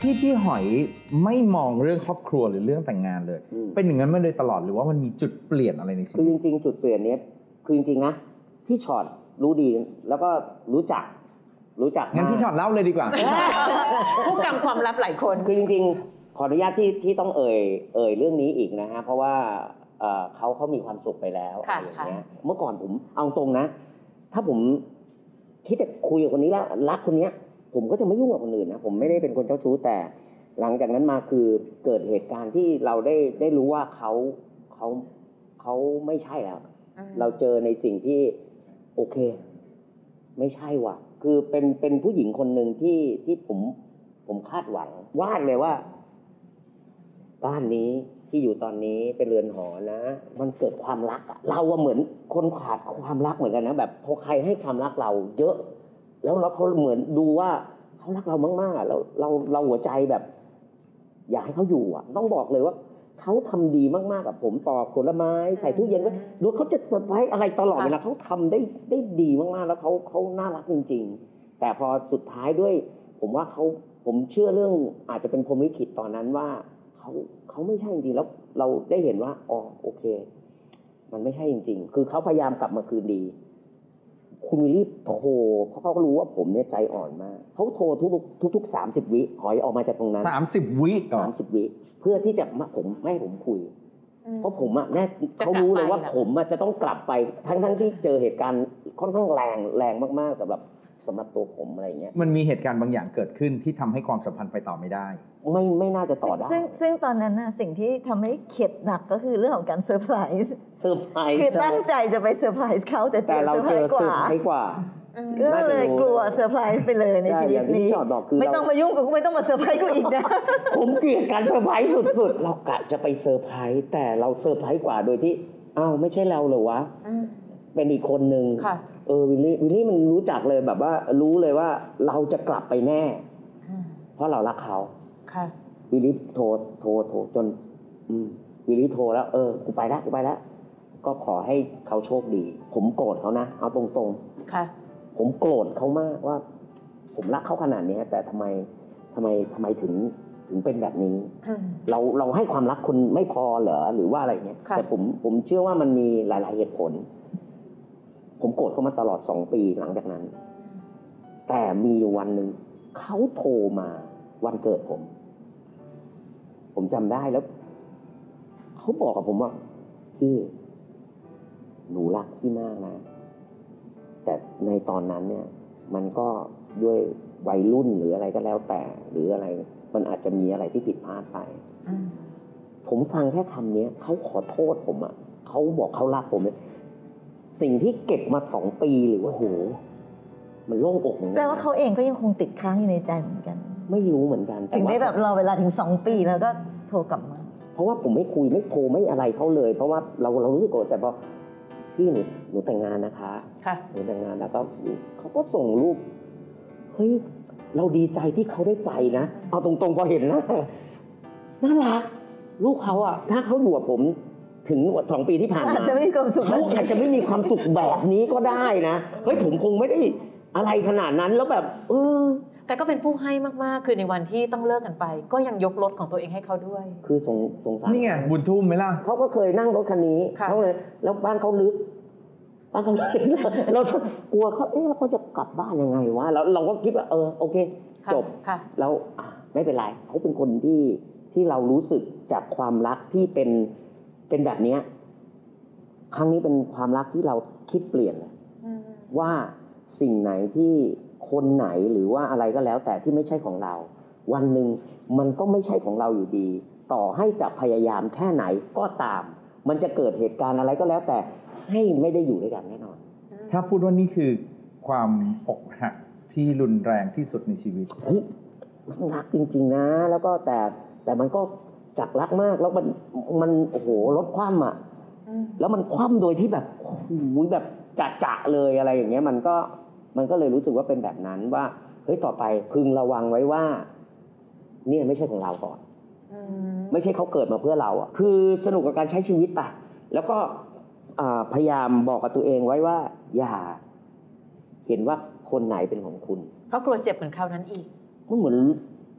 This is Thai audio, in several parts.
ที่พี่หอยไม่มองเรื่องครอบครัวหรือเรื่องแต่งงานเลยเป็นอย่างนั้นมาโดยตลอดหรือว่ามันมีจุดเปลี่ยนอะไรในชีวิตคือจริงๆจุดเปลี่ยนนี้คือจริงๆนะพี่ชอตรู้ดีแล้วก็รู้จักงั้นพี่ชอตเล่าเลยดีกว่าผู้กำความลับหลายคนคือจริงๆขออนุญาตที่ต้องเอ่ยเรื่องนี้อีกนะฮะเพราะว่าเขามีความสุขไปแล้วอะไรอย่างเงี้ยเมื่อก่อนผมเอาตรงนะถ้าผมคิดจะคุยกับคนนี้แล้วรักคนนี้ผมก็จะไม่ยุ่งกับคนอื่นนะผมไม่ได้เป็นคนเจ้าชู้แต่หลังจากนั้นมาคือเกิดเหตุการณ์ที่เราได้รู้ว่าเขาไม่ใช่แล้วเราเจอในสิ่งที่โอเคไม่ใช่ว่ะคือเป็นผู้หญิงคนหนึ่งที่ผมคาดหวังวาดเลยว่าบ้านนี้ที่อยู่ตอนนี้เป็นเรือนหอนะมันเกิดความรักอะเราเหมือนคนขาดความรักเหมือนกันนะแบบพอใครให้ความรักเราเยอะแล้วเขาเหมือนดูว่าเขารักเรามากๆแล้วเราหัวใจแบบอยากให้เขาอยู่อะต้องบอกเลยว่าเขาทำดีมากๆกับผมปอกผลไม้ใส่ตู้เย็นไว้ดูเขาจะเซอร์ไพรส์อะไรตลอดเวลาเขาทำได้ดีมากๆแล้วเขาน่ารักจริงๆแต่พอสุดท้ายด้วยผมว่าผมเชื่อเรื่องอาจจะเป็นพรหมลิขิตตอนนั้นว่าเขาไม่ใช่จริงๆแล้วเราได้เห็นว่าอ๋อโอเคมันไม่ใช่จริงๆคือเขาพยายามกลับมาคืนดีคุณวิลลี่โทรเพราะเขาก็รู้ว่าผมเนี่ยใจอ่อนมากเขาโทรทุก30 วิหอยออกมาจากตรงนั้น 30 วิ 30 วิเพื่อที่จะไม่ให้ผมคุยเพราะผมแน่เขารู้เลยว่าผมจะต้องกลับไปทั้งที่เจอเหตุการณ์ค่อนข้างแรงมากๆสำหรับตัวผมอะไรอย่างเงี้ยมันมีเหตุการณ์บางอย่างเกิดขึ้นที่ทำให้ความสัมพันธ์ไปต่อไม่ได้ไม่น่าจะต่อได้ซึ่งตอนนั้นน่ะสิ่งที่ทำให้เข็ดหนักก็คือเรื่องของการเซอร์ไพรส์คือตั้งใจจะไปเซอร์ไพรส์เขาแต่เราเจอเซอร์ไพรส์กว่าก็เลยกลัวเซอร์ไพรส์ไปเลยในชีวิตนี้ไม่ต้องมายุ่งกับกูไม่ต้องมาเซอร์ไพรส์กูอีกนะผมเกลียดการเซอร์ไพรส์สุดๆเรากะจะไปเซอร์ไพรส์แต่เราเซอร์ไพรส์กว่าโดยที่อ้าวไม่ใช่เราเหรอวะเป็นอีกคนนึงวิลลี่มันรู้จักเลยแบบว่ารู้เลยว่าเราจะกลับไปแน่เพราะเรารักเขาวิลลี่โทรจนวิลลี่โทรแล้วกูไปแล้วก็ขอให้เขาโชคดีผมโกรธเขานะเอาตรงๆผมโกรธเขามากว่าผมรักเขาขนาดนี้แต่ทำไมถึงเป็นแบบนี้เราให้ความรักคนไม่พอเหรอหรือว่าอะไรเงี้ยแต่ผมเชื่อว่ามันมีหลายๆเหตุผลผมโกรธเขามาตลอด2 ปีหลังจากนั้นแต่มีวันหนึ่งเขาโทรมาวันเกิดผมจำได้แล้วเขาบอกกับผมว่าพี่หนูรักพี่มากนะแต่ในตอนนั้นเนี่ยมันก็ด้วยวัยรุ่นหรืออะไรก็แล้วแต่หรืออะไรมันอาจจะมีอะไรที่ผิดพลาดไปผมฟังแค่คำนี้เขาขอโทษผมอ่ะเขาบอกเขารักผมเลยสิ่งที่เก็บมา2 ปีหรือว่าโหมันโล่งอกแปลว่าเขาเองก็ยังคงติดค้างอยู่ในใจเหมือนกันไม่รู้เหมือนกันถึงได้แบบรอเวลาถึง2 ปีแล้วก็โทรกลับมาเพราะว่าผมไม่คุยไม่โทรไม่อะไรเขาเลยเพราะว่าเรารู้สึกโกรธแต่พอพี่หนูแต่งงานนะคะหนูแต่งงานแล้วก็เขาก็ส่งรูปเฮ้ยเราดีใจที่เขาได้ไปนะเอาตรงๆพอเห็นนะน่ารักลูกเขาอ่ะถ้าเขาอยู่กับผมถึง2 ปีที่ผ่านมาเขาอาจจะไม่มีความสุขแบบนี้ก็ได้นะเฮ้ยผมคงไม่ได้อะไรขนาดนั้นแล้วแบบแต่ก็เป็นผู้ให้มากๆคือในวันที่ต้องเลิกกันไปก็ยังยกรถของตัวเองให้เขาด้วยคือสงสารนี่ไงบุญทุ่มไหมล่ะเขาก็เคยนั่งรถคันนี้เขาเลยแล้วบ้านเขาลึกเรากลัวเขาแล้วเขาจะกลับบ้านยังไงวะเราก็คิดว่าโอเคจบแล้วไม่เป็นไรเขาเป็นคนที่เรารู้สึกจากความรักที่เป็นแบบนี้ครั้งนี้เป็นความรักที่เราคิดเปลี่ยนว่าสิ่งไหนที่คนไหนหรือว่าอะไรก็แล้วแต่ที่ไม่ใช่ของเราวันหนึ่งมันก็ไม่ใช่ของเราอยู่ดีต่อให้จะพยายามแค่ไหนก็ตามมันจะเกิดเหตุการณ์อะไรก็แล้วแต่ให้ไม่ได้อยู่ด้วยกันแน่นอนถ้าพูดว่านี่คือความอกหักที่รุนแรงที่สุดในชีวิตมันรักจริงๆนะแล้วก็แต่มันก็จักรักมากแล้วมันโอ้โหรถคว่ำอ่ะแล้วมันคว่ำโดยที่แบบโอ้โหแบบจะเลยอะไรอย่างเงี้ยมันก็เลยรู้สึกว่าเป็นแบบนั้นว่าเฮ้ยต่อไปพึงระวังไว้ว่าเนี่ยไม่ใช่ของเราก่อนไม่ใช่เขาเกิดมาเพื่อเราอ่ะคือสนุกกับการใช้ชีวิตไปแล้วก็พยายามบอกกับตัวเองไว้ว่าอย่าเห็นว่าคนไหนเป็นของคุณเพราะกลัวเจ็บเหมือนคราวนั้นอีกมันเหมือน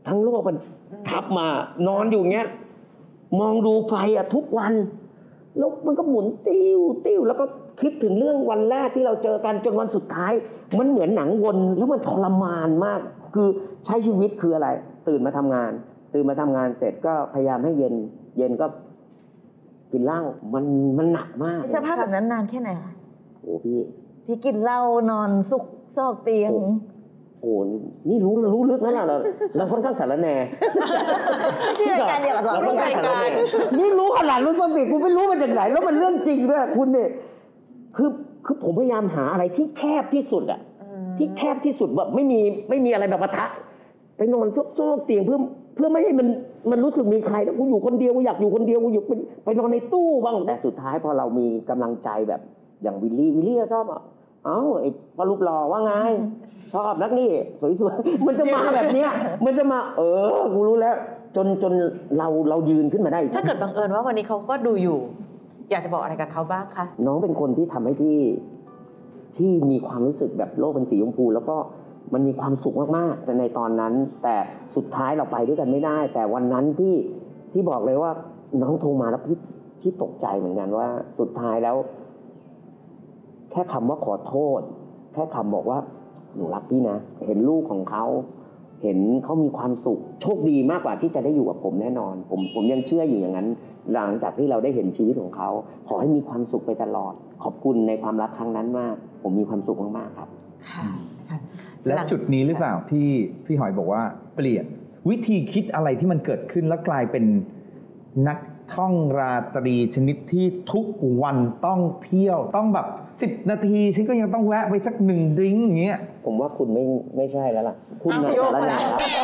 ทั้งโลกมันทับมานอนอยู่เงี้ยมองดูไฟอะทุกวันแล้วมันก็หมุนติ้วติ้วแล้วก็คิดถึงเรื่องวันแรกที่เราเจอกันจนวันสุดท้ายมันเหมือนหนังวนแล้วมันทรมานมากคือใช้ชีวิตคืออะไรตื่นมาทำงานเสร็จก็พยายามให้เย็นก็กินเหล้ามันหนักมากสภาพแบบนั้นนานแค่ไหนคะโอ้พี่กินเหล้านอนซุกซอกเตียงโอ้นี่รู้ลึกนั่นแหละเราค่อนข้างสารแหน่ที่รายการเดียวกับเราค่อนข้างสารแหน่นี่รู้ขนาดรู้สติกูไม่รู้มาจากไหนแล้วมันเรื่องจริงด้วยคุณเนี่ยคือผมพยายามหาอะไรที่แคบที่สุดอะที่แคบที่สุดแบบไม่มีอะไรแบบปะทะไปนอนซอกเตียงเพื่อไม่ให้มันรู้สึกมีใครแล้วกูอยู่คนเดียวกูอยากอยู่คนเดียวกูอยู่ไปนอนในตู้บ้างแต่สุดท้ายพอเรามีกำลังใจแบบอย่างวิลลี่ชอบไอ้พอรูปหล่อว่าไงชอบนักนี่สวยๆมันจะมาแบบเนี้ยมันจะมากูรู้แล้วจนเรายืนขึ้นมาได้ถ้าเกิดบังเอิญว่าวันนี้เขาก็ดูอยู่อยากจะบอกอะไรกับเขาบ้างคะน้องเป็นคนที่ทำให้พี่มีความรู้สึกแบบโลกเป็นสีชมพูแล้วก็มันมีความสุขมากๆแต่ในตอนนั้นแต่สุดท้ายเราไปด้วยกันไม่ได้แต่วันนั้นที่บอกเลยว่าน้องโทรมาแล้วพี่ตกใจเหมือนกันว่าสุดท้ายแล้วแค่คำว่าขอโทษแค่คำบอกว่าหนูรักพี่นะเห็นลูกของเขาเห็นเขามีความสุขโชคดีมากกว่าที่จะได้อยู่กับผมแน่นอนผมยังเชื่ออยู่อย่างนั้นหลังจากที่เราได้เห็นชีวิตของเขาขอให้มีความสุขไปตลอดขอบคุณในความรักครั้งนั้นมากผมมีความสุขมากๆครับค่ะและจุดนี้หรือเปล่าที่พี่หอยบอกว่าเปลี่ยนวิธีคิดอะไรที่มันเกิดขึ้นแล้วกลายเป็นนักท่องราตรีชนิดที่ทุกวันต้องเที่ยวต้องแบบ10 นาทีฉันก็ยังต้องแวะไปสัก1 ดริงก์อย่างเงี้ยผมว่าคุณไม่ใช่แล้วล่ะคุณน่ะสารแหน่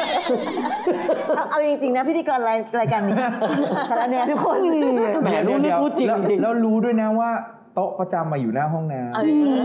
เอาจริงๆนะพิธีกรรายการนี้สารแหน่ทุกคนแหมรู้จริงแล้วรู้ด้วยนะว่าโต๊ะประจำมาอยู่หน้าห้องน้ำ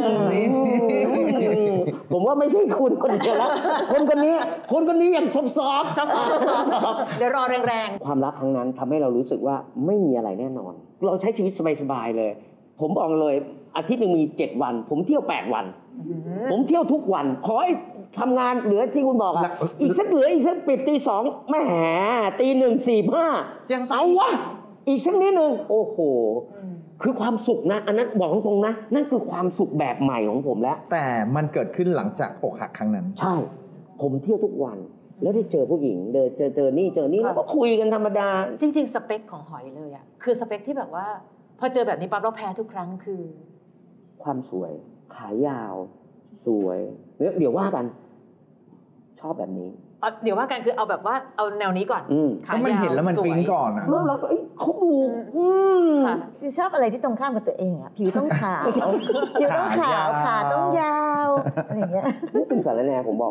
ผมว่าไม่ใช่คุณคนเดียวแล้วคนนี้อย่างซอฟเดี๋ยวรอแรงๆความรักครั้งนั้นทำให้เรารู้สึกว่าไม่มีอะไรแน่นอนเราใช้ชีวิตสบายๆเลยผมบอกเลยอาทิตย์นึงมี7 วันผมเที่ยว8 วันผมเที่ยวทุกวันขอให้ทำงานเหลือที่คุณบอกอะอีกสักปิดตี 2แหมตี 1 4 5เอาวะอีกสักนิดนึงโอ้โหคือความสุขนะอันนั้นบอกตรงๆนะนั่นคือความสุขแบบใหม่ของผมแล้วแต่มันเกิดขึ้นหลังจากอกหักครั้งนั้นใช่ผมเที่ยวทุกวันแล้วได้เจอผู้หญิงเจอนี่แล้วก็คุยกันธรรมดาจริงๆสเปคของหอยเลยอ่ะคือสเปคที่แบบว่าพอเจอแบบนี้ปั๊บเราแพ้ทุกครั้งคือความสวยขายาวสวยเดี๋ยวว่ากันชอบแบบนี้เดี๋ยวว่ากันคือเอาแบบว่าเอาแนวนี้ก่อนก็มันเห็นแล้วมันปิ๊งก่อนอ่ะแล้วเราเขาดูค่ะชอบอะไรที่ตรงข้ามกับตัวเองอ่ะผิวต้องขาวผิวต้องขาวขาต้องยาวอะไรเงี้ยนี่เป็นสารแหน่ผมบอก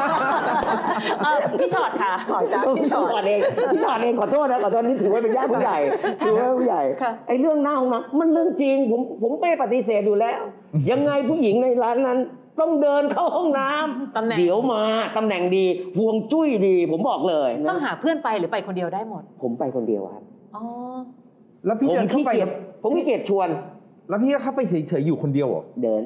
พี่ชอดค่ะขอจ้าพี่ชอดเองขอโทษนะนี่ถือว่าเป็นญาติผู้ใหญ่ไอ้เรื่องหน้าห้องน้ำมันเรื่องจริงผมไม่ปฏิเสธอยู่แล้วยังไงผู้หญิงในร้านนั้นต้องเดินเข้าห้องน้ำเดี๋ยวมาตำแหน่งดีห่วงจุ้ยดีผมบอกเลยต้องหาเพื่อนไปหรือไปคนเดียวได้หมดผมไปคนเดียวครับแล้วพี่เดินเข้าไปผมขี้เกียจชวนแล้วพี่ก็เข้าไปเฉยๆอยู่คนเดียวเหรอเดิน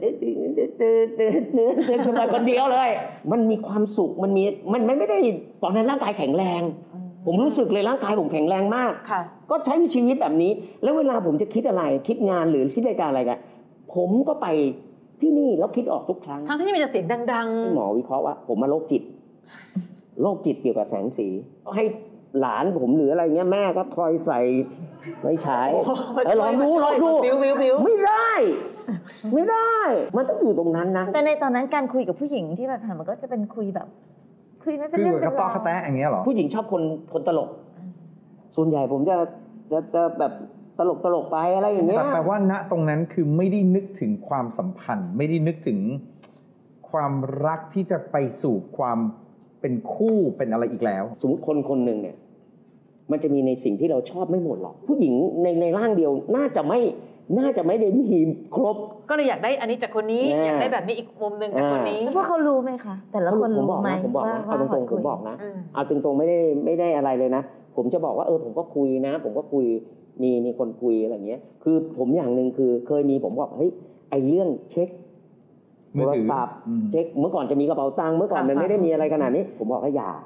ไปคนเดียวเลยมันมีความสุขมันไม่ได้ตอนนั้นร่างกายแข็งแรงผมรู้สึกเลยร่างกายผมแข็งแรงมากก็ใช้ชีวิตแบบนี้แล้วเวลาผมจะคิดอะไรคิดงานหรือคิดรายการอะไรกันผมก็ไปที่นี่แล้วคิดออกทุกครั้งทั้งที่มันจะเสียงดังๆหมอวิเคราะห์ว่าผมมาโรคจิตเกี่ยวกับแสงสีให้หลานผมหรืออะไรเงี้ยแม่ก็คอยใส่ไฟฉายลองดูไม่ได้มันต้องอยู่ตรงนั้นนะแต่ในตอนนั้นการคุยกับผู้หญิงที่แบบมันก็จะเป็นคุยแบบคุยไม่เป็นเรื่องเป็นราวกระแตะอย่างเงี้ยหรอผู้หญิงชอบคนตลกส่วนใหญ่ผมจะแบบตลกไปอะไรอย่างเงี้ยแต่แปลว่าณตรงนั้นคือไม่ได้นึกถึงความสัมพันธ์ไม่ได้นึกถึงความรักที่จะไปสู่ความเป็นคู่เป็นอะไรอีกแล้วสมมติคนหนึ่งเนี่ยมันจะมีในสิ่งที่เราชอบไม่หมดหรอกผู้หญิงในร่างเดียวน่าจะไม่ได้มีครบก็เลยอยากได้อันนี้จากคนนี้อยากได้แบบนี้อีกมุมนึงจากคนนี้พวกเขารู้ไหมคะแต่ละคนรู้ไหมผมบอกนะเอาตรงๆผมบอกนะเอาตรงๆไม่ได้อะไรเลยนะผมจะบอกว่าผมก็คุยนะผมก็คุยมีคนคุยอะไรเงี้ยคือผมอย่างนึงคือเคยมีผมบอกเฮ้ยไอ้เรื่องเช็คโทรศัพท์เช็คเมื่อก่อนจะมีกระเป๋าตังค์เมื่อก่อนมันไม่ได้มีอะไรขนาดนี้ผมบอกว่าอย่า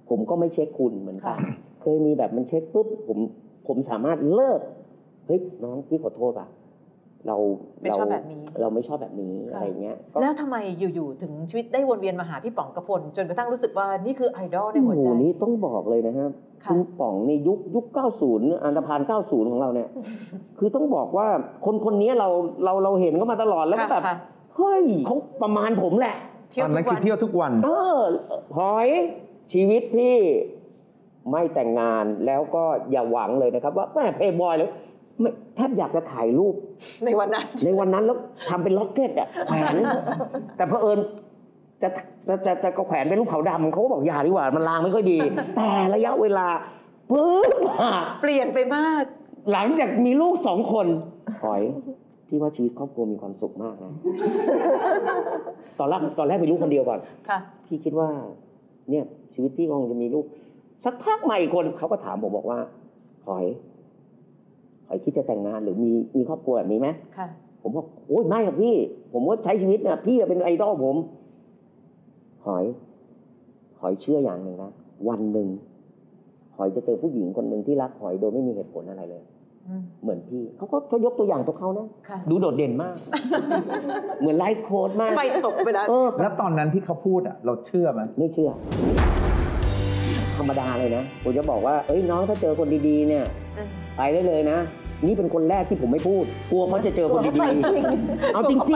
ผมก็ไม่เช็คคุณเหมือนกันเคยมีแบบมันเช็คปุ๊บผมสามารถเลิกเฮ้ยน้องพี่ขอโทษป่ะเราไม่ชอบแบบนี้เราไม่ชอบแบบนี้อะไรเงี้ยแล้วทำไมอยู่ๆถึงชีวิตได้วนเวียนมาหาพี่ป๋องกพลจนกระทั่งรู้สึกว่านี่คือไอดอลในหัวใจโอ้โหนี่ต้องบอกเลยนะครับค่ะคุณป๋องในยุค 90 อันธพาล 90 ของเราเนี่ย คือต้องบอกว่าคนนี้เราเห็นเขามาตลอดแล้วก็แบบค่ะเฮ้ยเขาประมาณผมแหละเที่ยตวอนทุนั้นกคืวัอน เที่ยวทุกวันหอยชีวิตพี่ไม่แต่งงานแล้วก็อย่าหวังเลยนะครับ ว่าแม่เพย์บอยแล้วไม่แทบอยากจะถ่ายรูปในวันนั้นในวันนั้นแล้วทำเป็นล็อกเก็ตอะแขวน แต่เผอิญจะแขวนเป็นรูปขาวดำเขาก็บอกอย่าดีกว่ามันลางไม่ค่อยดี แต่ระยะเวลาปึ๊บมาเปลี่ยนไปมากหลังจากมีลูก2 คนหอยพี่ว่าชีวิตครอบครัวมีความสุขมากนะ ตอนแรกมีลูกคนเดียวก่อนค่ะพี่คิดว่าเนี่ยชีวิตพี่คงจะมีลูกสักพักใหม่คนเขาก็ถามผมบอกว่าหอยคิดจะแต่งงานหรือมีครอบครัวแบบนี้ไหมค่ะผมบอกโอ้ยไม่ครับพี่ผมก็ใช้ชีวิตเนี่ยพี่เป็นไอดอลผมหอยเชื่ออย่างหนึ่งนะวันหนึ่งหอยจะเจอผู้หญิงคนหนึ่งที่รักหอยโดยไม่มีเหตุผลอะไรเลย เหมือนพี่เขายกตัวอย่างตัวเขานะค่ะดูโดดเด่นมาก เหมือนไลฟ์โค้ดมากไฟตกไปแล้วแล้วตอนนั้นที่เขาพูดเราเชื่อไหมไม่เชื่อ ธรรมดาเลยนะผมจะบอกว่าเอ้ยน้องถ้าเจอคนดีๆเนี่ยไปได้เลยนะนี่เป็นคนแรกที่ผมไม่พูดกลัวเขาจะเจอคนดีๆเอาจริง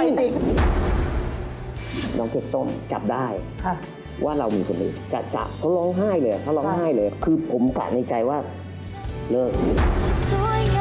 ๆน้องเก็บส้มจับได้ค่ะว่าเรามีคนนี้จะเขาร้องไห้เลยเขาร้องไห้เลย คือผมกะในใจว่าเลิกสวยง